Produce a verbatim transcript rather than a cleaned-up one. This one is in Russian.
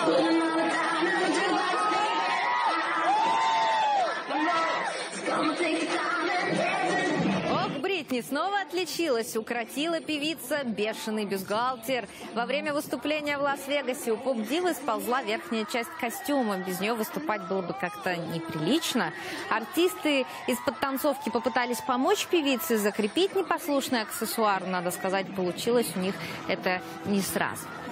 Бритни снова отличилась, укротила певица бешеный бюстгальтер. Во время выступления в Лас-Вегасе у поп-дивы сползла верхняя часть костюма. Без нее выступать было бы как-то неприлично. Артисты из подтанцовки попытались помочь певице закрепить непослушный аксессуар. Надо сказать, получилось у них это не сразу.